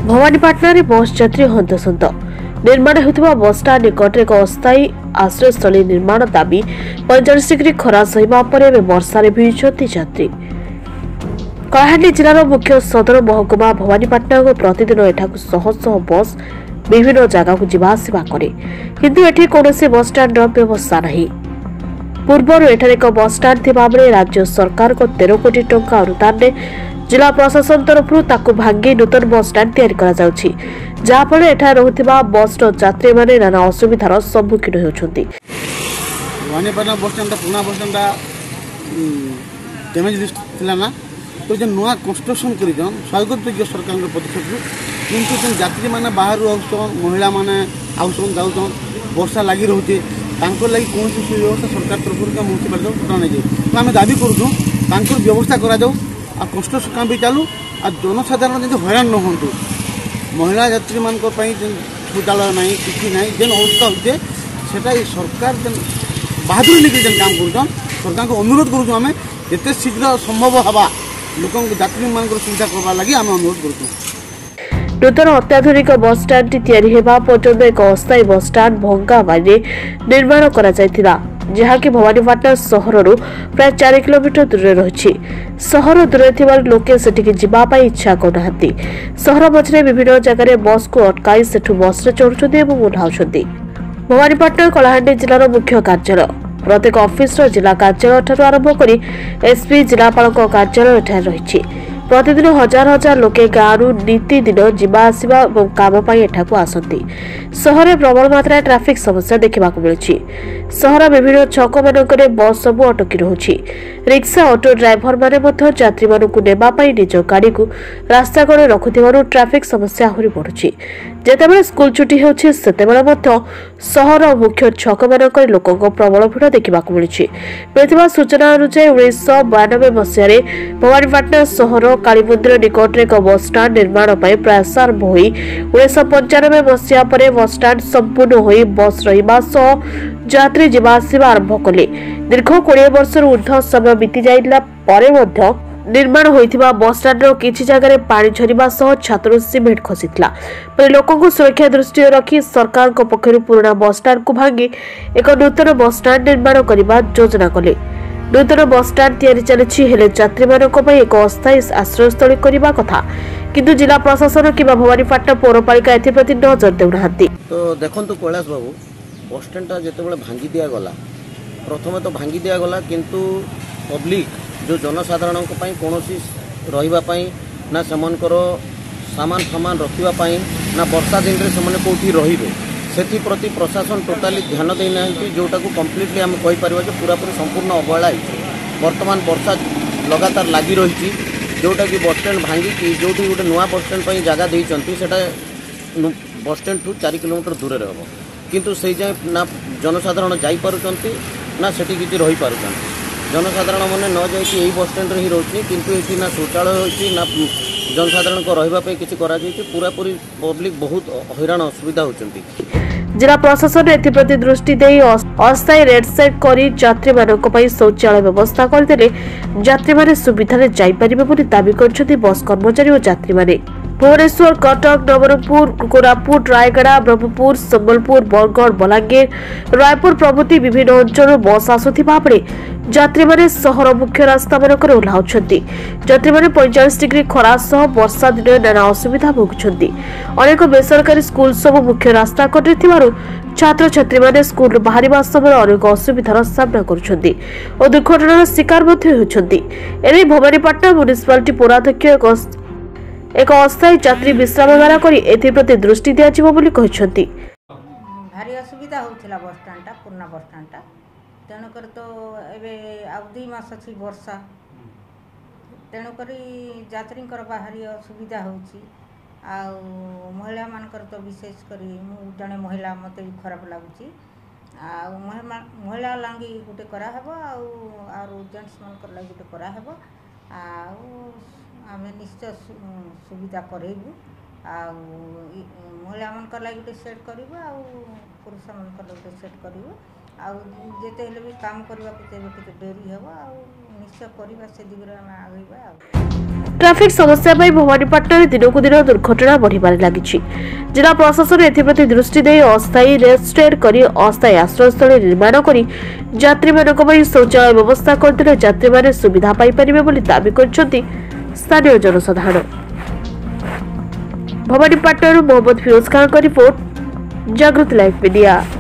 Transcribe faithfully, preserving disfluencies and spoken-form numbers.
भवानीपाटना रे बस यात्री हंतसंत निर्माण होता बसस्टाण्ड निकट एक अस्थायी आश्रयस्थली निर्माण दाबी पैंतालीस डिग्री खरा सहिबा परे वर्षा भिजुंट यात्री। कलाहांडी जिलार मुख्य सदर महकुमा भवानीपाटना को प्रतिदिन एठाकु शह शह बस विभिन्न जगह को जीवा आसिबा करे, किंतु एठी कोनोसी बसस्टाण्ड व्यवस्था नहीं। पूर्वर एठारे एक बसस्टाण्ड थिबा बेले राज्य सरकार को तेरह कोटी टंका अनुदान ने जिला प्रशासन तरफ ताकू भांगी नूतन बसस्टाण्ड तैयारी करा जाउछि, जहा फल एठा रहुथिबा बस यात्री माने नाना असुविधार सम्मुखीन होउछन्ति। भवानीपाटना बसस्टाण्ड पुना बसस्टाण्ड डैमेज लिस्ट थिला ना, तो जे नुआ कंस्ट्रक्शन करी जन स्वागत योग्य सरकार पदक्षेप, किंतु जे यात्री माने बाहर आउछन, महिला माने आउछन जाउछन, वर्षा लागि रहउछि, तांको लागि कोनसी सुव्यवस्था सरकार तरफ म्युनिसिपालिटी करा नै जे, तो आमे दाबी करूछु तांको व्यवस्था करा जाउ आ कंस्ट्रक्शन काम भी चालू आ जनसाधारण जब हैरान न हूँ। महिला यात्री मान शौचालय ना कि ना जेन अवस्था होते सरकार जेन बहादुरी लेकिन जेन काम कर सरकार को अनुरोध करूँ आम जिते शीघ्र संभव हवा लोक यात्री मान सुविधा करवा लगी आम अनुरोध करूँ। नूतन अत्याधुनिक बस स्टाण्ड तैयारी हेबा पर्यंत एक अस्थायी बस स्टाण्ड भंगा बारे निर्माण करा जायतिला, जहाँकि भवानीपाटना सहरु प्राय चार किलोमीटर दूर रही। सहर दूर थी लोके सेठिकी जीवाई इच्छा करना। सहर मझे विभिन्न जगह बस को अटकाई सेठू बस चढ़ुंट और ओह्लाउंट। भवानीपाटना कलाहांडी जिलार मुख्य कार्यालय प्रत्येक ऑफिस जिला कार्यालय ठारू आरंभ कर एसपी जिलापाल कार्यालय रही। प्रतिदिन हजार हजार लोके गाँव नीतिदिन जीवा आसवा और काम एठाकू आसती। सहर प्रबल मात्रा ट्राफिक समस्या देखा मिलूँ। सहर विभिन्न छक मानक बस सबू अटकी रोचे। रिक्शा ऑटो ड्राइवर माने यात्री मानू नेबाई निज गाड़ी को रास्ता कड़े रखुथिबारु ट्राफिक समस्या आहुरी बढ़ुछि। जेतेबेले स्कूल छुट्टी होछि सेतेबेले मध्य सहर मुख्य छक मानक लोकंक प्रबल भिड़ देखा मिलूँ। मिलुवा सूचना अनुसार उन्नीस बयानबे मसीह भवानीपाटना सहर कालीमंदिर निकट एक बस स्टाण्ड निर्माण प्रयास आरंभ हो उन्नीस पंचानबे मसीहा बस स्टाण्ड संपूर्ण हो बस रहा यात्री जीवा आसवा आरंभ कले। दीर्घ कोड़े वर्ष ऊर्ध्व समय बीती जाइला परे मध्य निर्माण होइथिबा बस स्टाण्ड किछि जगह पानी झरिबा सह छात्र सीमेंट खसीथिला। पर लोकंको सुरक्षा दृष्टि रखी सरकार को पक्षरु पुराना बस स्टाण्ड को भांगी एक नूतन बस स्टाण्ड निर्माण करबा योजना कले। नूतन बस स्टाण्ड तैयारी चलिछि हेले यात्री मानक पई एक अस्थायी आश्रयस्थली करबा कथा, किंतु जिला प्रशासन किबा भवानीपाटना पौरपालिका एथि प्रति नजर देउनाहांती। तो देखंतु कैलाश बाबू बस स्टैंड जितेबाला भांगी दि गला प्रथम तो भांगी दि गला, किंतु पब्लिक जो जनसाधारण कौन रही ना सेमनकर सामान फामान रखापी ना वर्षा दिन में से कौटी रे से प्रति प्रशासन टोटाली ध्यान देना जोटा को कम्प्लीटली आम कहीपर पूरापूरी संपूर्ण अवहेला बर्तमान वर्षा लगातार लगी रही जोटा कि बस स्टैंड भांगी जो गोटे नुआ बस स्टैंड जगह देटा बस स्टैंड ठू चार किलोमीटर दूर रे हम, किंतु से जाए ना जनसाधारण जापरुंट ना से किसी रही पार्टी जनसाधारण मैंने न जाइए बस स्टैंड ही रोचे, किंतु ये ना शौचालय होती ना जनसाधारण को रही किसी पूरापूरी पब्लिक बहुत हैरान असुविधा होती। जिला प्रशासन एप्रति दृष्टि दे अस्थायी रेड सेट कर यात्री मानक शौचालय व्यवस्था करदे यात्री माने सुविधा जाइपारे बोली दाबी कर बस कर्मचारी और यात्री माने। भुवनेश्वर, कटक, नवरंगपुर, कोरापुट, रायगड़ा, ब्रह्मपुर, संबलपुर, बरगढ़, बलांगीर, रायपुर प्रभृति विभिन्न अंचल बस आसुथिबा बेले यात्री माने सहर मुख्य रास्ता मानक ओह्लाउछन्ति। यात्री माने पैंतालीस डिग्री खरा सह वर्षा दिन नाना असुविधा भोगुछन्ति। अनेक बेसरकारी स्कूल सब मुख्य रास्ता कटे थिबारु छात्र छात्री माने स्कूल बाहरिबा समय अनेक असुविधार सामना करुछन्ति और दुर्घटनार शिकार मध्ये होछन्ति। एने भवानीपाटना म्युनिसिपालिटी पौराध्यक्ष एक अस्थायी यात्री विश्रामगार कर दृष्टि दिज्व भारी असुविधा होता बस स्टाण्डटा पुराना बस स्टाण्डटा तेणुक तो एबे आ दुई मास अच्छी वर्षा तेणुक यात्री भारी असुविधा होची आ महिला मानकर तो विशेषकर जड़े महिला मत भी खराब लगुच आ महिला लगी गोटे कराहब आ जेन्ट्स मान लगे गोटे कराहब आ आम निश्चय सुविधा करेबू आ महिला मान लगे गोटे सेट करूँ आ पुरुष मान गोटे सेट करूँ आ जिते भी काम करने को डेरी हे आ ନିଶ୍ଚୟ କରିବା ସେ ଦିଗରେ ଆମେ ଆଗେଇବା ଆଉ। ट्राफिक समस्या भवानीपाटना दिनक दिन दुर्घटना बढ़िबार लगी। जिला प्रशासन एप्रति दृष्टि दे अस्थायी रेस्टेड कर अस्थायी आश्रयस्थल निर्माण कर यात्री मान शौचालय व्यवस्था करते यात्री मैंने सुविधा पाइपर दावी कर स्थानीय जनसाधारण। भवानीपाटना मोहम्मद फिरोज खान का रिपोर्ट, जागृति लाइव मीडिया।